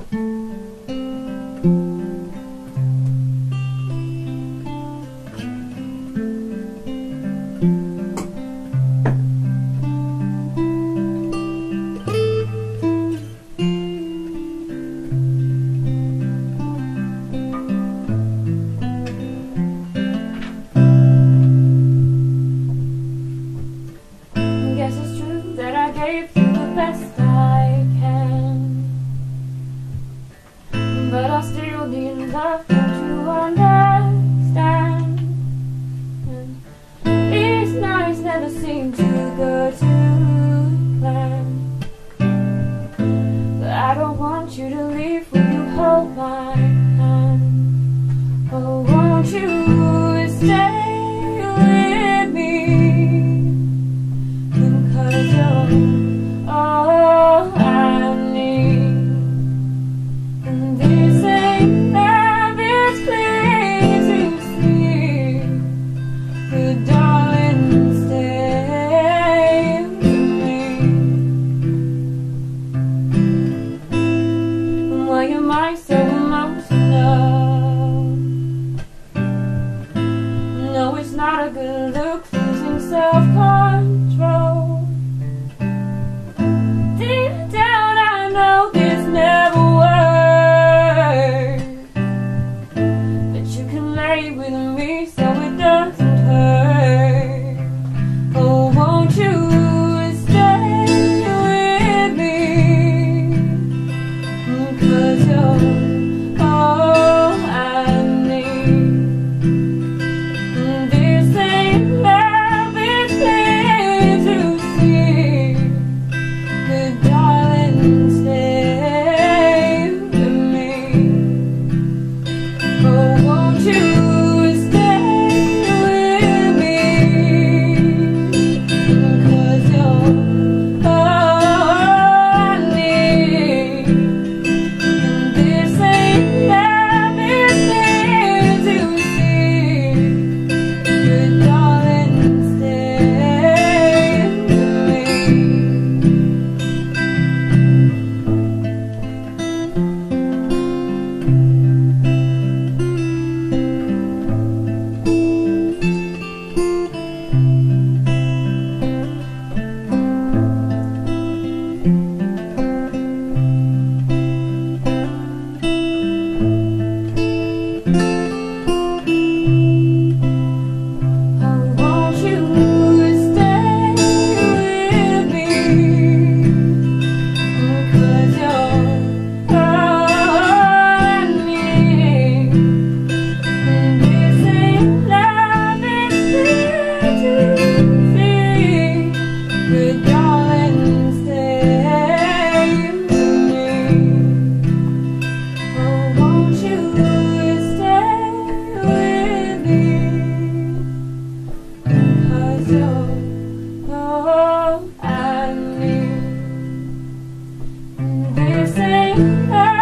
Best I can, but I still need love to understand. And these nights never seem to go to plan, but I don't want you to leave. Will you hold my hand? Oh, won't you stay with me? Because you're all I need, and this ain't love, it's clear to see. But darling, stay with me. Why am I so emotional? No, it's not a good look, losing self-control. With me so it doesn't hurt. Oh, won't you stay with me? 'Cause you're all I need. This ain't love, it's clear to see. But darling, stay with me. Oh, won't you? All I need, this ain't